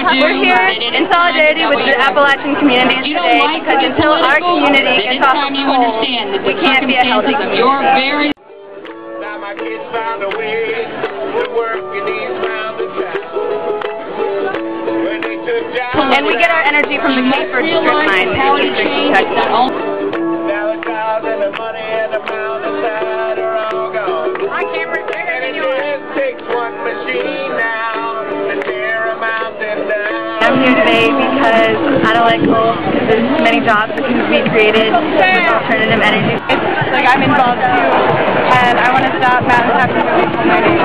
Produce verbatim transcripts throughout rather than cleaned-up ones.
We're here in solidarity with the Appalachian communities today because until our community gets off the coal, we can't be a healthy community. Now my kids found a way to work in these mountain towns. When they took down And we get our energy from the Caper Strip mine in Eastern Kentucky. now the cows and the money and the mountain side are all gone. My camera's bigger than yours. It takes one machine now to tear a mountain down. I'm here today because I don't like coal. There's many jobs that can be created with alternative energy. It's like I'm involved too, and I want to stop mountain tapping from coal mining.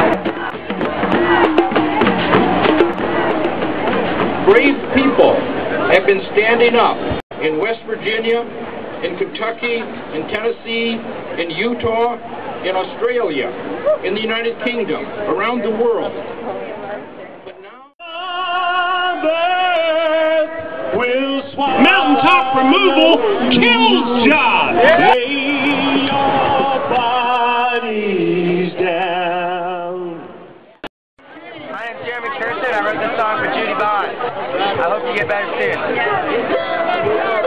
Brave people have been standing up in West Virginia, in Kentucky, in Tennessee, in Utah, in Australia, in the United Kingdom, around the world. But now mountaintop removal kills jobs. Lay your bodies down. My name's Jeremy Kirsten. I wrote this song for Judy Bond. I hope you get better soon.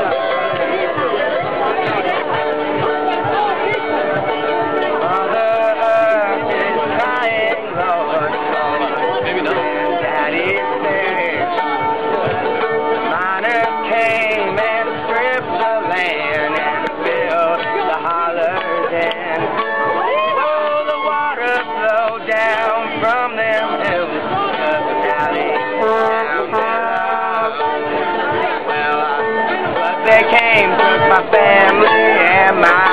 From them hills to the valley, down below. Well, uh, but they came, took my family and my